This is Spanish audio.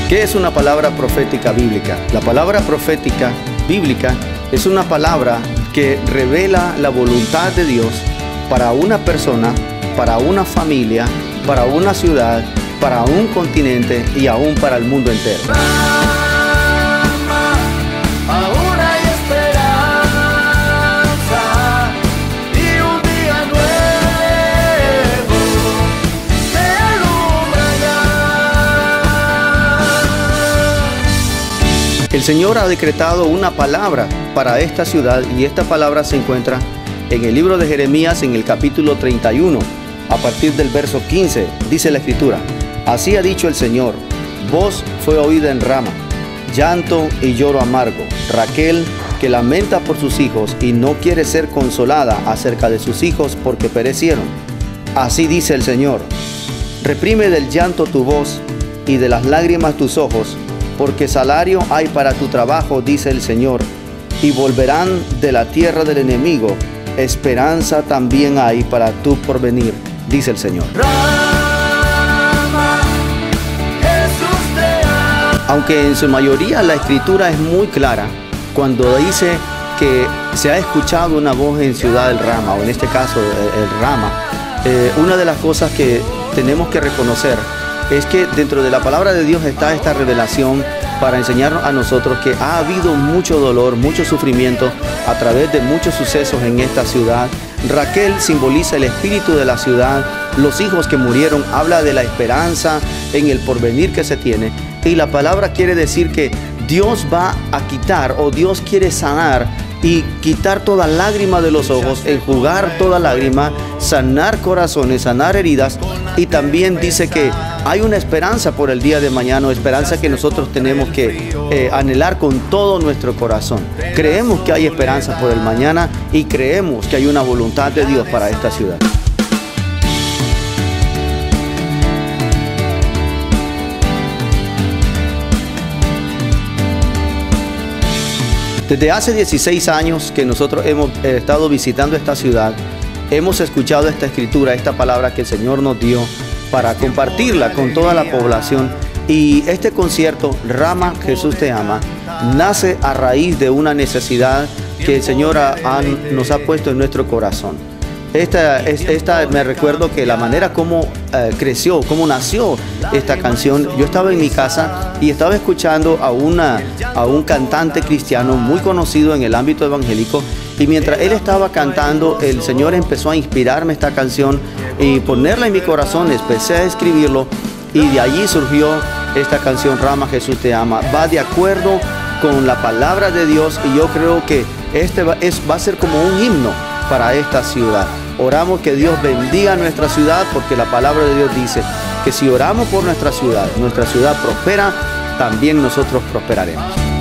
¿Qué es una palabra profética bíblica? La palabra profética bíblica es una palabra que revela la voluntad de Dios para una persona, para una familia, para una ciudad, para un continente y aún para el mundo entero. El Señor ha decretado una palabra para esta ciudad y esta palabra se encuentra en el libro de Jeremías en el capítulo 31, a partir del verso 15, dice la Escritura: así ha dicho el Señor, voz fue oída en Rama, llanto y lloro amargo, Raquel que lamenta por sus hijos y no quiere ser consolada acerca de sus hijos porque perecieron. Así dice el Señor, reprime del llanto tu voz y de las lágrimas tus ojos, porque salario hay para tu trabajo, dice el Señor, y volverán de la tierra del enemigo, esperanza también hay para tu porvenir, dice el Señor. Aunque en su mayoría la Escritura es muy clara, cuando dice que se ha escuchado una voz en Ciudad del Rama, o en este caso el Rama, una de las cosas que tenemos que reconocer es que dentro de la palabra de Dios está esta revelación para enseñarnos a nosotros que ha habido mucho dolor, mucho sufrimiento a través de muchos sucesos en esta ciudad. Raquel simboliza el espíritu de la ciudad, los hijos que murieron, habla de la esperanza en el porvenir que se tiene, y la palabra quiere decir que Dios va a quitar, o Dios quiere sanar y quitar toda lágrima de los ojos, enjugar toda lágrima, sanar corazones, sanar heridas. Y también dice que hay una esperanza por el día de mañana, esperanza que nosotros tenemos que anhelar con todo nuestro corazón. Creemos que hay esperanza por el mañana y creemos que hay una voluntad de Dios para esta ciudad. Desde hace 16 años que nosotros hemos estado visitando esta ciudad, hemos escuchado esta escritura, esta palabra que el Señor nos dio para compartirla con toda la población. Y este concierto, Rama, Jesús te ama, nace a raíz de una necesidad que el Señor nos ha puesto en nuestro corazón. Me recuerdo que la manera como creció, cómo nació esta canción, yo estaba en mi casa y estaba escuchando a un cantante cristiano muy conocido en el ámbito evangélico, y mientras él estaba cantando, el Señor empezó a inspirarme esta canción y ponerla en mi corazón. Empecé a escribirlo y de allí surgió esta canción, Rama, Jesús te ama. Va de acuerdo con la palabra de Dios y yo creo que va a ser como un himno para esta ciudad. Oramos que Dios bendiga nuestra ciudad, porque la palabra de Dios dice que si oramos por nuestra ciudad prospera, también nosotros prosperaremos.